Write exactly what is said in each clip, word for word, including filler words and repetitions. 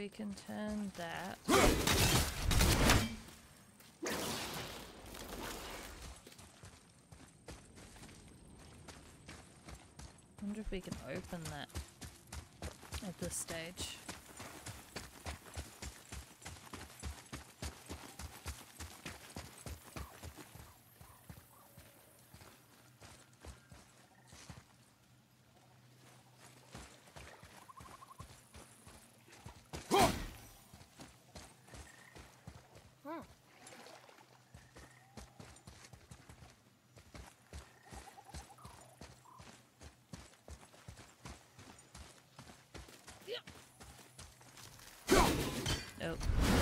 we can turn that. Wonder if we can open that at this stage. Nope.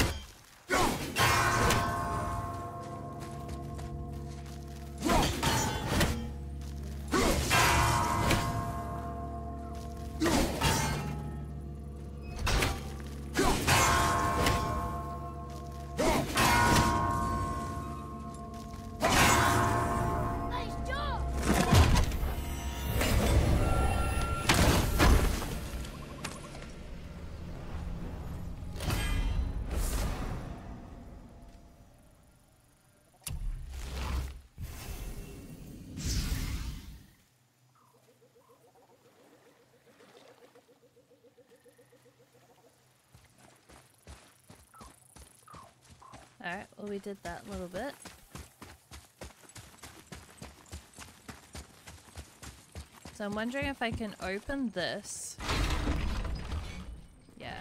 Alright, well we did that a little bit. So I'm wondering if I can open this. Yeah.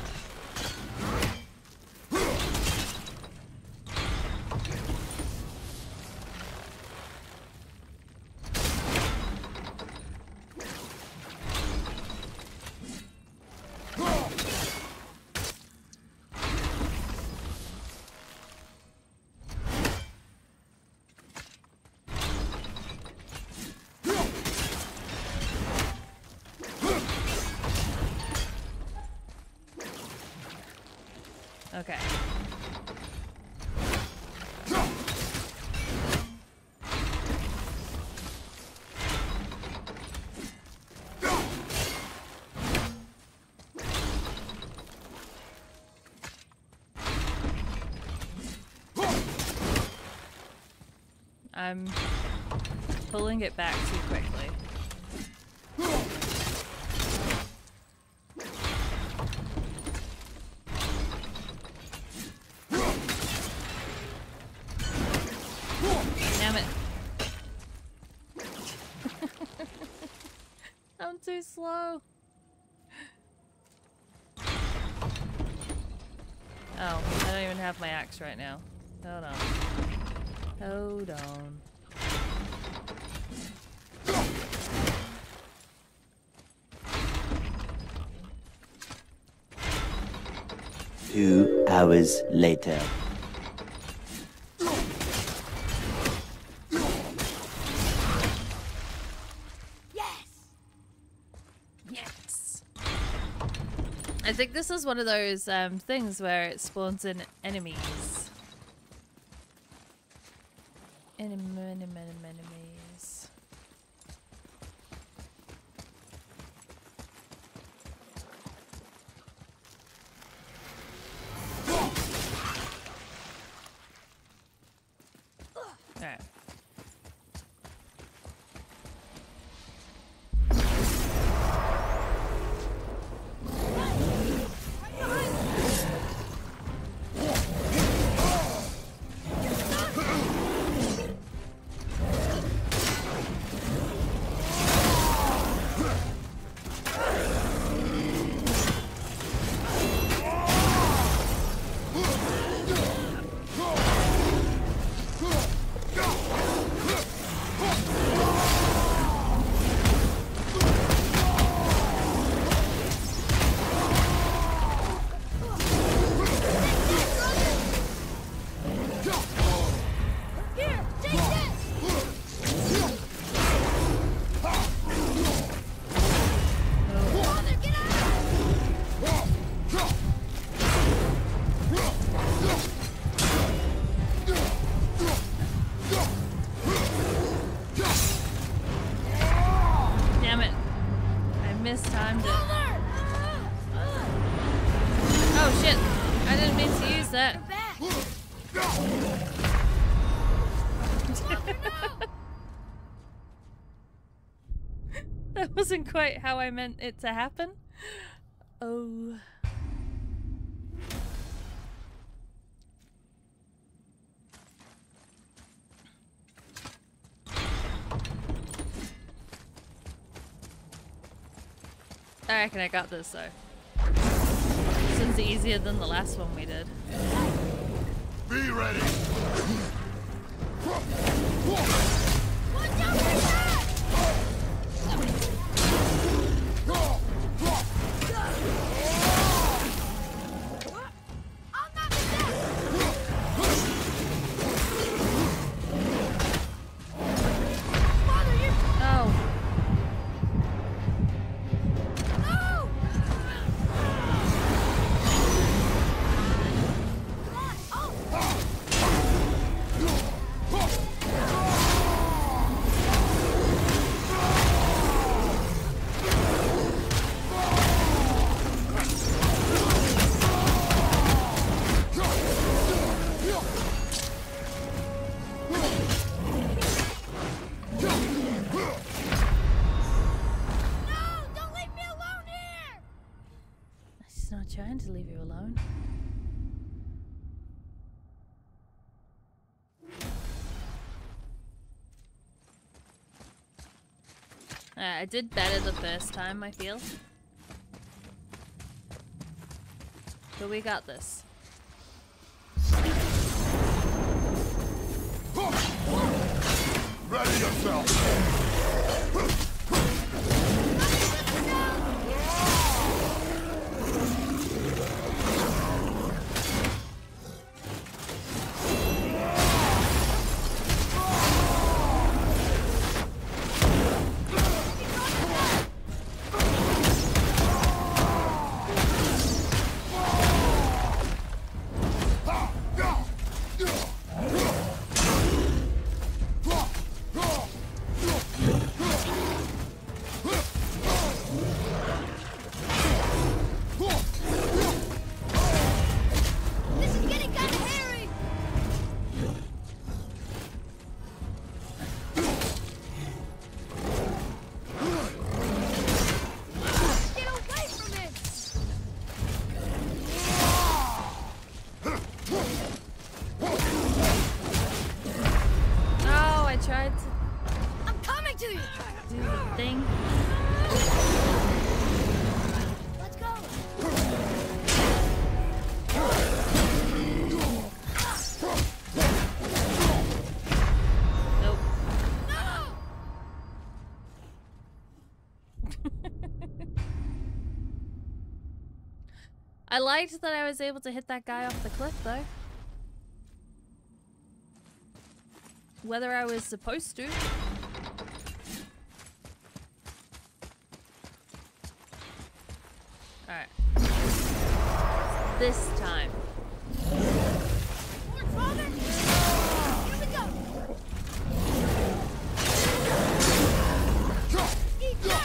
Okay. I'm pulling it back too quickly. Damn it. I'm too slow. Oh, I don't even have my axe right now. Hold on. Hold on. Two hours later. I think this is one of those um, things where it spawns in enemies. Enem enem enem enemies. Alright. wasn't quite how I meant it to happen. Oh. I reckon I got this though. This one's easier than the last one we did. Be ready. Watch out for that! I'm not Father, you. Oh. No! Trying to leave you alone. Uh, I did better the first time, I feel. But we got this. Ready yourself. I liked that I was able to hit that guy off the cliff, though. Whether I was supposed to. Alright. This time. Forward, father! Here we go! Eat dirt!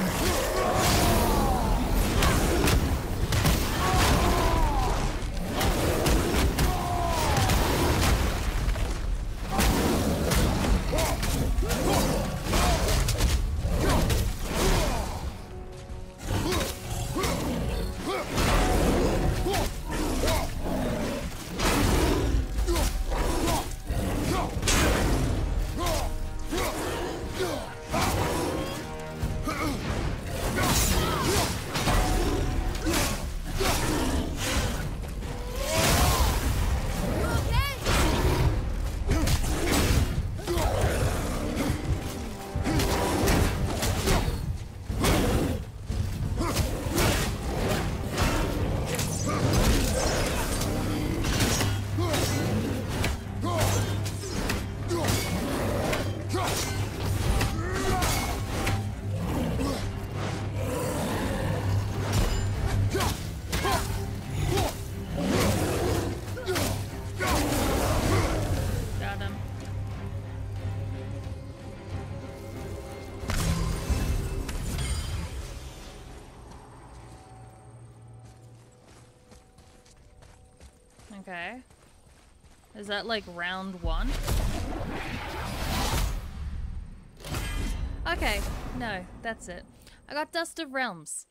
Okay. Is that like round one? Okay, no, that's it. I got Dust of Realms.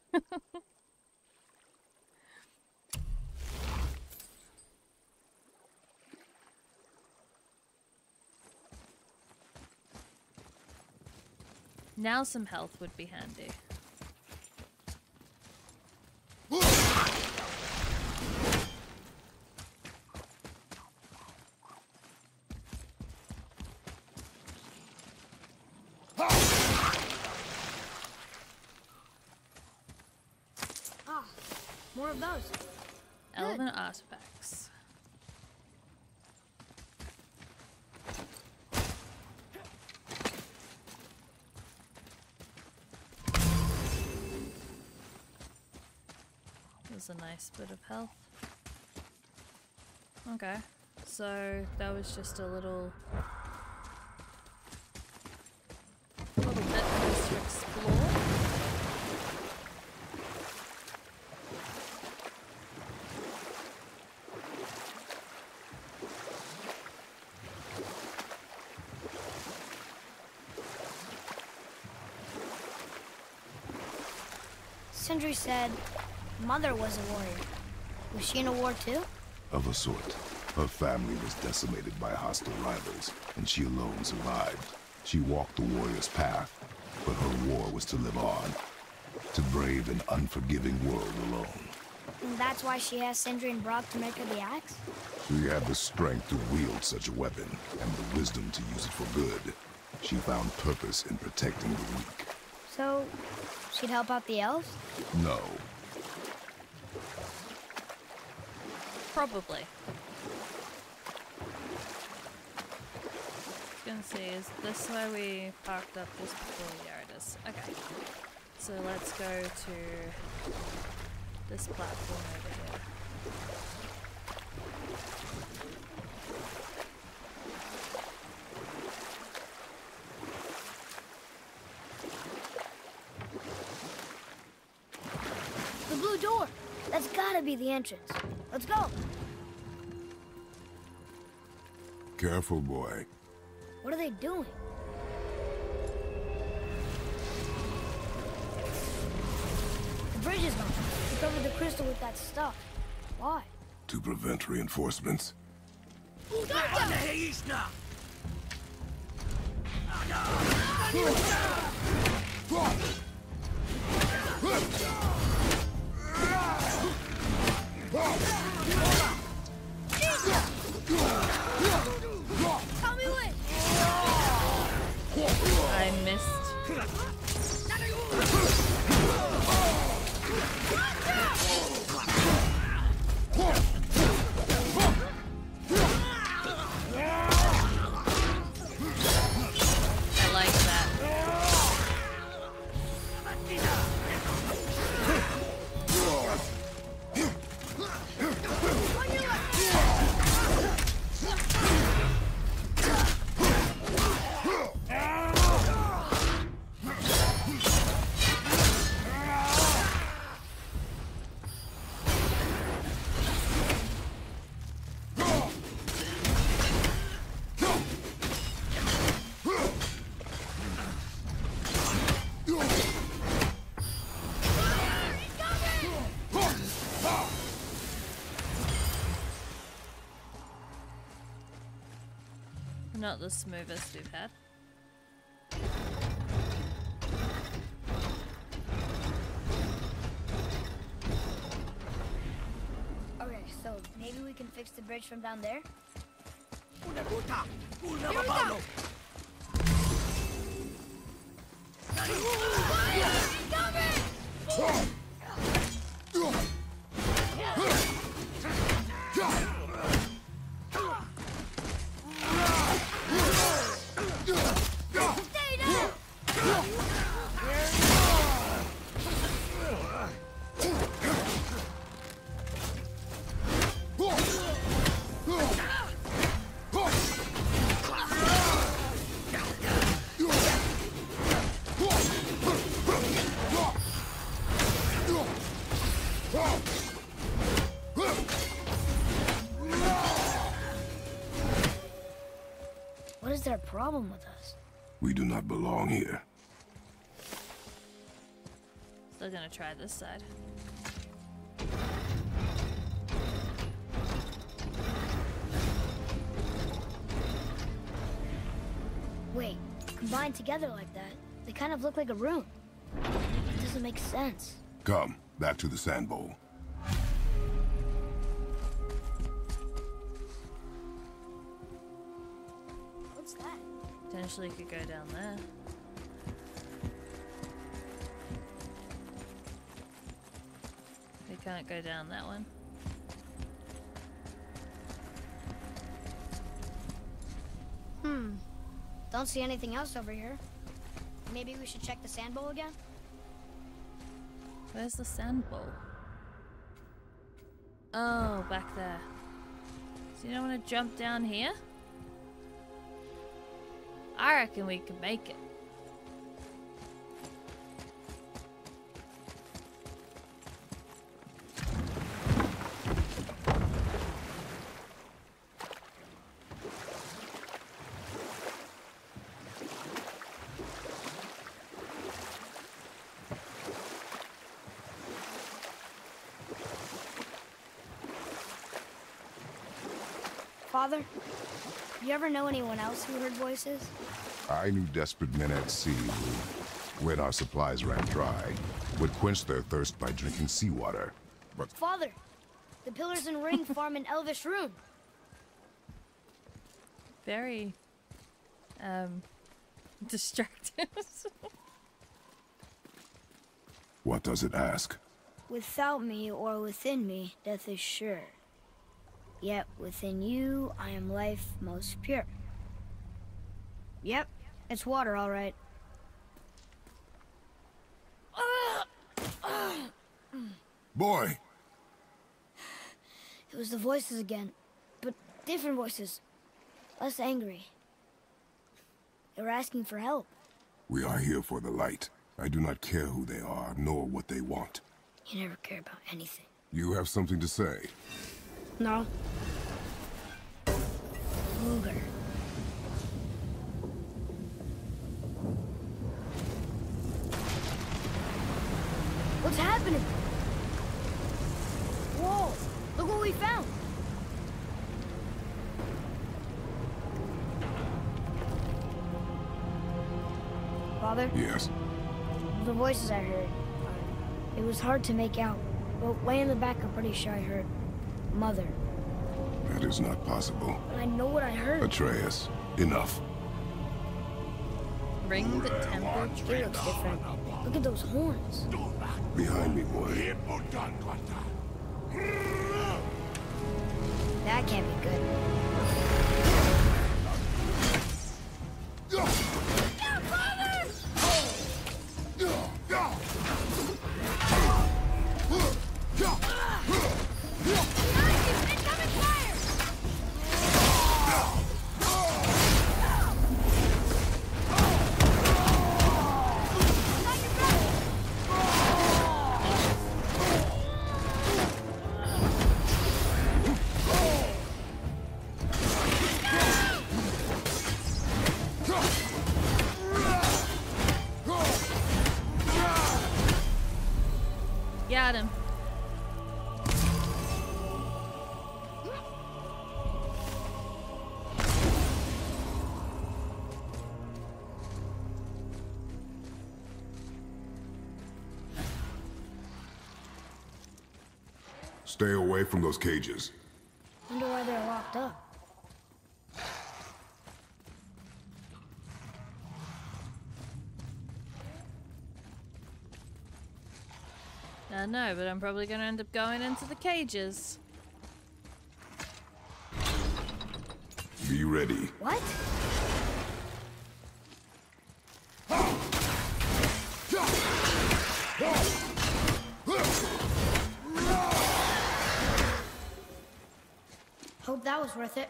Now some health would be handy. Ah, more of those. Elven artifacts. There's a nice bit of health. Okay, so that was just a little, little bit for us to explore. Sindri said Mother was a warrior. Was she in a war too? Of a sort. Her family was decimated by hostile rivals, and she alone survived. She walked the warrior's path, but her war was to live on. To brave an unforgiving world alone. And that's why she asked Sindri and Brock to make her the axe? She had the strength to wield such a weapon, and the wisdom to use it for good. She found purpose in protecting the weak. So, she'd help out the elves? No. Probably. I was gonna say, is this where we parked up just before? Yeah, it is. Okay. So let's go to this platform over here. The blue door! That's gotta be the entrance. Let's go! Careful, boy. What are they doing? The bridge is gone. They covered the crystal with that stuff. Why? To prevent reinforcements. Tell me when! I missed. I like that. Not the smoothest we've had. Okay, so maybe we can fix the bridge from down there? Una gota, una Here we go. babalo. Stay down! What is their problem with us? We do not belong here. Still gonna try this side. Wait, combined together like that, they kind of look like a room. It doesn't make sense. Come, back to the sand bowl. What's that? Potentially could go down there. We can't go down that one. Hmm. Don't see anything else over here. Maybe we should check the sand bowl again? Where's the sand bowl? Oh, back there. So you don't want to jump down here? I reckon we can make it. Father, you ever know anyone else who heard voices? I knew desperate men at sea who, when our supplies ran dry, would quench their thirst by drinking seawater. But Father, the pillars and ring form an elvish rune. Very, um, distracting. what does it ask? Without me or within me, death is sure. Yet within you, I am life most pure. Yep, it's water, all right. Boy! It was the voices again, but different voices. Less angry. They were asking for help. We are here for the light. I do not care who they are, nor what they want. You never care about anything. You have something to say? No. Luger. What's happening? Whoa! Look what we found! Father? Yes. The voices I heard. It was hard to make out, but way in the back I'm pretty sure I heard Mother. That is not possible. But I know what I heard. Atreus, enough. Ring the temple. It looks different. Look at those horns. Behind me, boy. That can't be good. Got him. Stay away from those cages. Wonder why they're locked up. Uh, no, but I'm probably gonna end up going into the cages. Be ready. What? Hope that was worth it.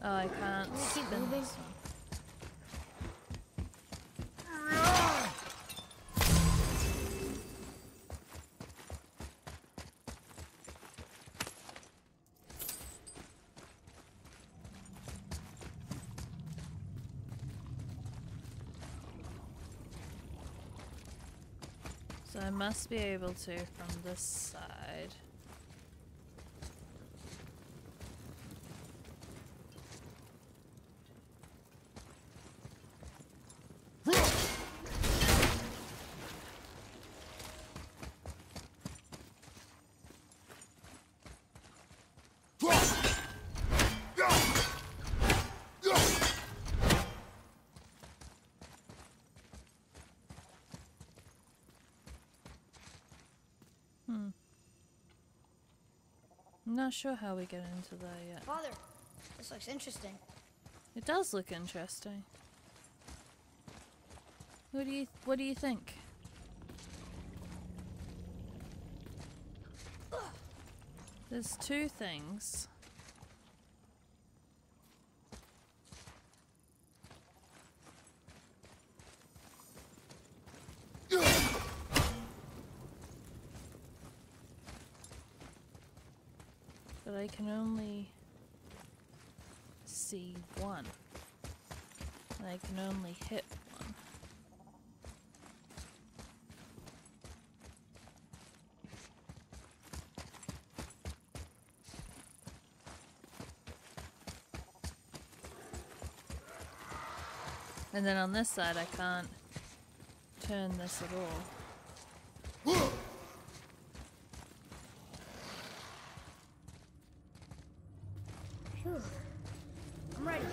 Oh, I can't Can we keep spin moving? this one. So I must be able to from this side. Hmm. I'm not sure how we get into there yet. Father, this looks interesting. It does look interesting. What do you What do you think? There's two things. But I can only see one. And I can only hit one. And then on this side I can't turn this at all. Phew. I'm ready.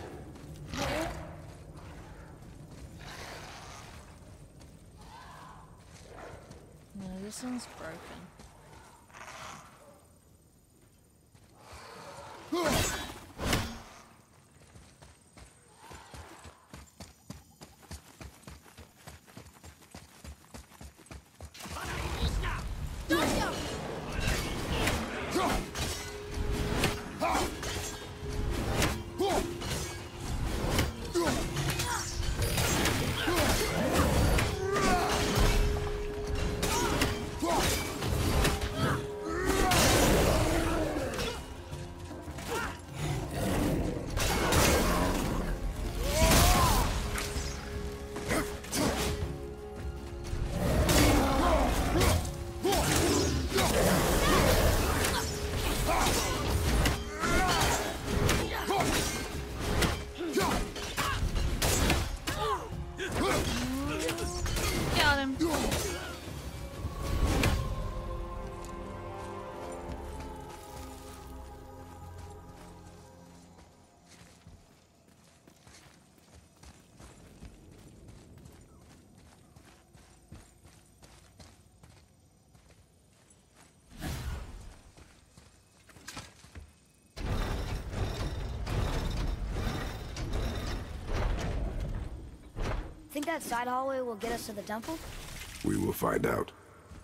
No, this one's broken. Got him. Think that side hallway will get us to the temple? We will find out.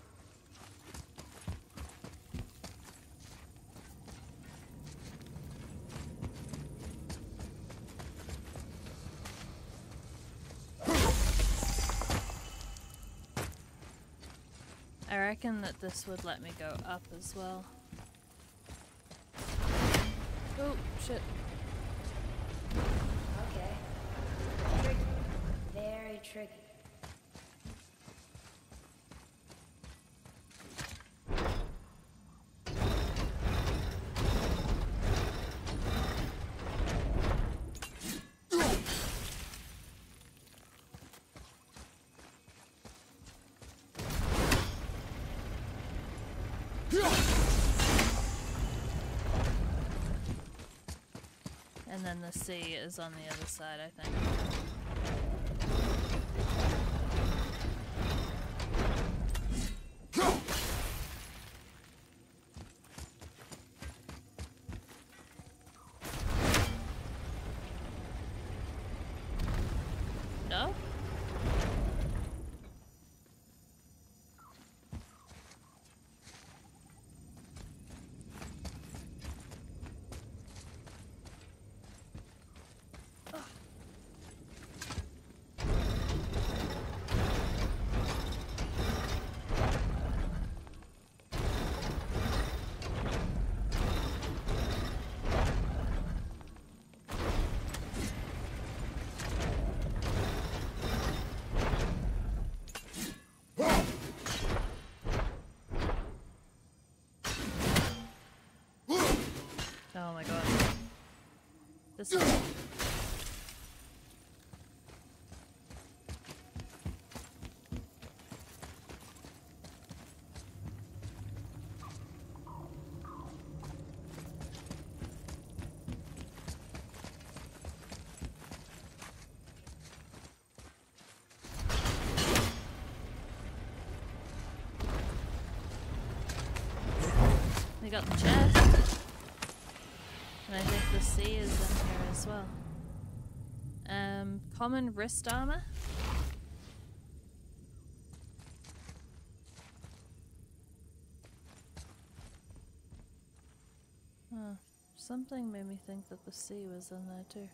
I reckon that this would let me go up as well. Oh, shit. Okay. Tricky. Very tricky. And then the sea is on the other side, I think. No? This way. We got the chest. And I think the sea is in here as well. Um, common wrist armor. Huh. Something made me think that the sea was in there too.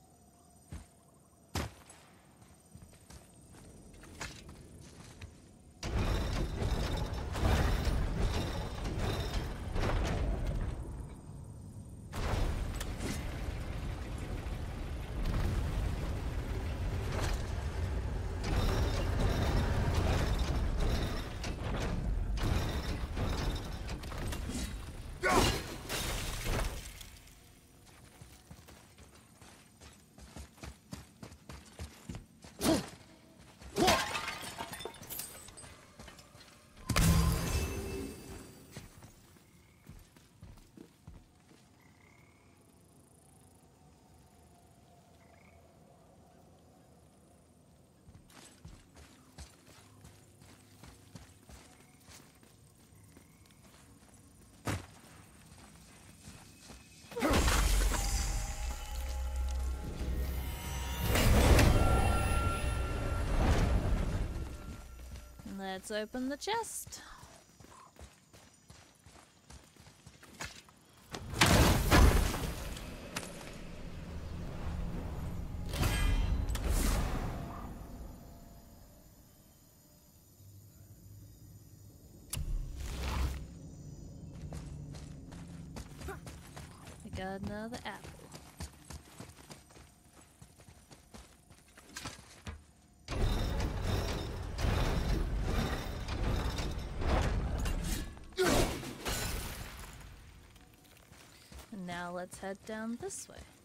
Let's open the chest. We got another apple. Now let's head down this way.